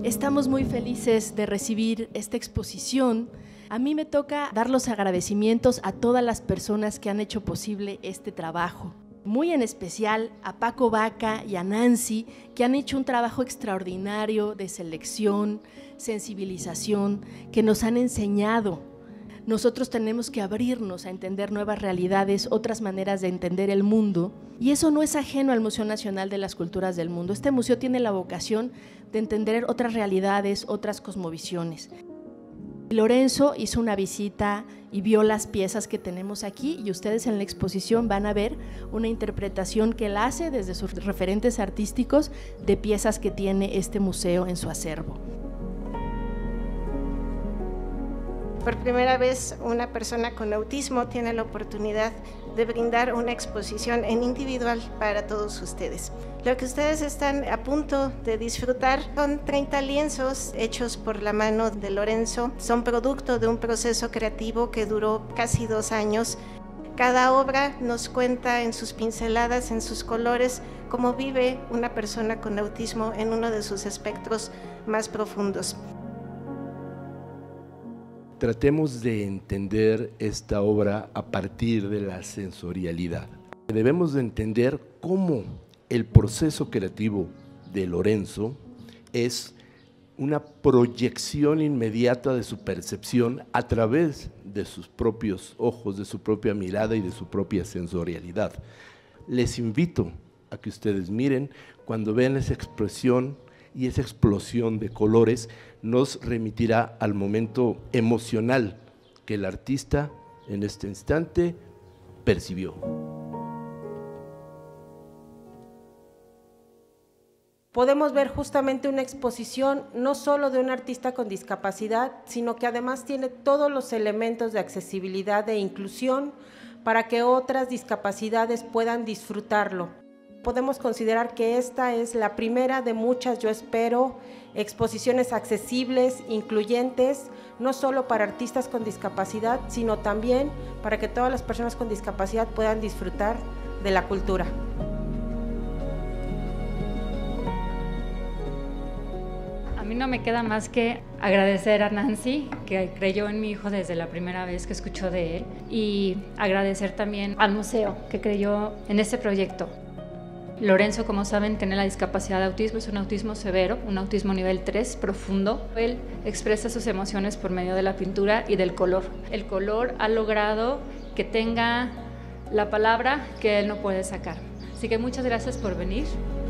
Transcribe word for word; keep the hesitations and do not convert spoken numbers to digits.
Estamos muy felices de recibir esta exposición. A mí me toca dar los agradecimientos a todas las personas que han hecho posible este trabajo. Muy en especial a Paco Vaca y a Nancy, que han hecho un trabajo extraordinario de selección, sensibilización, que nos han enseñado. Nosotros tenemos que abrirnos a entender nuevas realidades, otras maneras de entender el mundo, y eso no es ajeno al Museo Nacional de las Culturas del Mundo. Este museo tiene la vocación de entender otras realidades, otras cosmovisiones. Lorenzo hizo una visita y vio las piezas que tenemos aquí, y ustedes en la exposición van a ver una interpretación que él hace desde sus referentes artísticos de piezas que tiene este museo en su acervo. Por primera vez, una persona con autismo tiene la oportunidad de brindar una exposición en individual para todos ustedes. Lo que ustedes están a punto de disfrutar son treinta lienzos hechos por la mano de Lorenzo. Son producto de un proceso creativo que duró casi dos años. Cada obra nos cuenta en sus pinceladas, en sus colores, cómo vive una persona con autismo en uno de sus espectros más profundos. Tratemos de entender esta obra a partir de la sensorialidad. Debemos de entender cómo el proceso creativo de Lorenzo es una proyección inmediata de su percepción a través de sus propios ojos, de su propia mirada y de su propia sensorialidad. Les invito a que ustedes miren, cuando vean esa expresión y esa explosión de colores, nos remitirá al momento emocional que el artista en este instante percibió. Podemos ver justamente una exposición no solo de un artista con discapacidad, sino que además tiene todos los elementos de accesibilidad e inclusión para que otras discapacidades puedan disfrutarlo. Podemos considerar que esta es la primera de muchas, yo espero, exposiciones accesibles, incluyentes, no solo para artistas con discapacidad, sino también para que todas las personas con discapacidad puedan disfrutar de la cultura. A mí no me queda más que agradecer a Nancy, que creyó en mi hijo desde la primera vez que escuchó de él, y agradecer también al museo, que creyó en este proyecto. Lorenzo, como saben, tiene la discapacidad de autismo, es un autismo severo, un autismo nivel tres, profundo. Él expresa sus emociones por medio de la pintura y del color. El color ha logrado que tenga la palabra que él no puede sacar. Así que muchas gracias por venir.